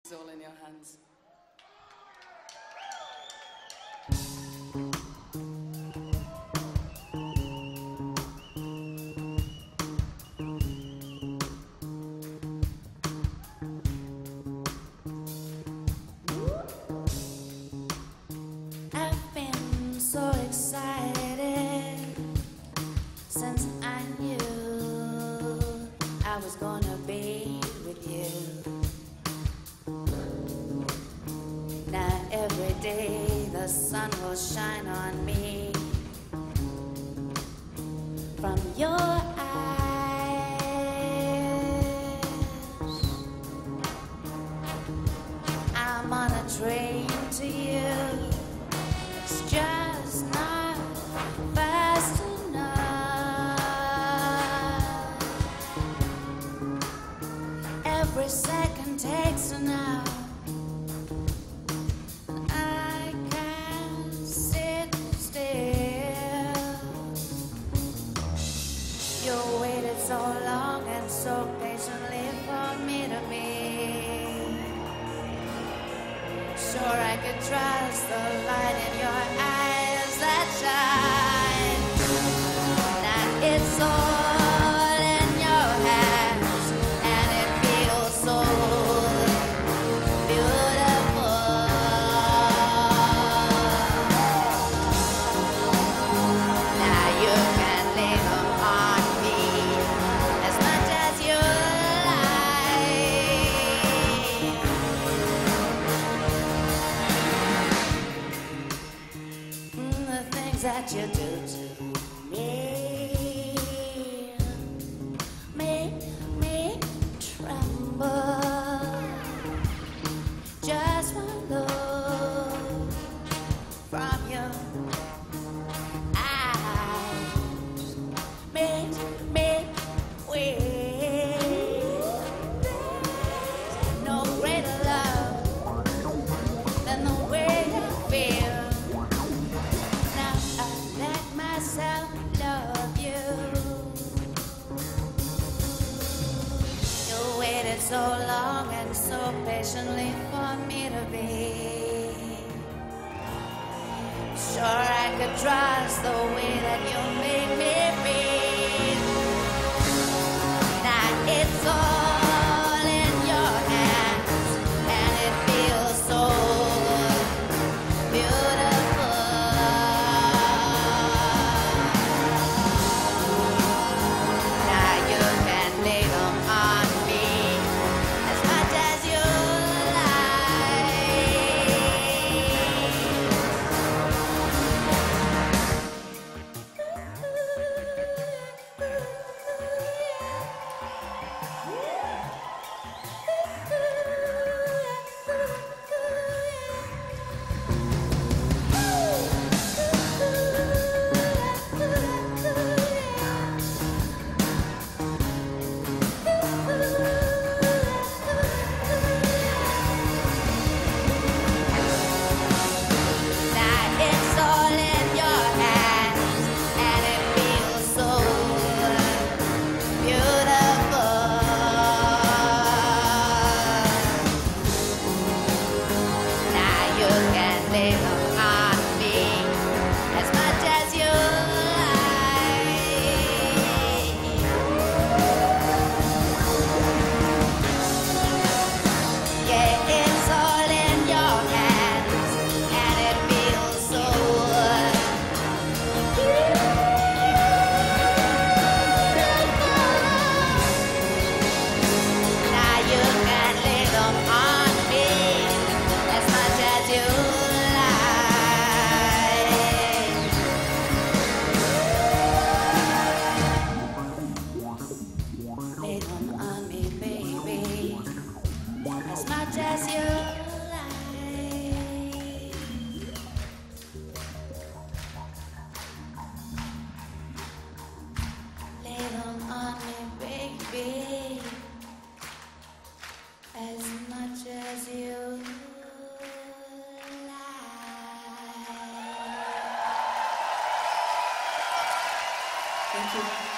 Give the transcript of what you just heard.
It's all in your hands. I've been so excited since I knew I was gonna be with you. Now every day the sun will shine on me from your eyes. I'm on a train to you. It's just not fast enough. Every second takes an hour. I can't sit still. You waited so long and so patiently for me to be sure I could trust the light in your eyes that shine. Now it's all in your hands, and it feels so beautiful. Now you can lay them on me as much as you like. The things that you do to me make me tremble. Just one look from your eyes makes me weak. No greater love than the way you feel. Now I let myself love you. You waited so long and so patiently for me to be sure I could trust the way that you make me feel. Now it's all in your hands, and it feels so beautiful. Now you can lay them on me as much as you lay them on me, baby, as much as you like. Lay them on me, baby, as much as you like. Thank you.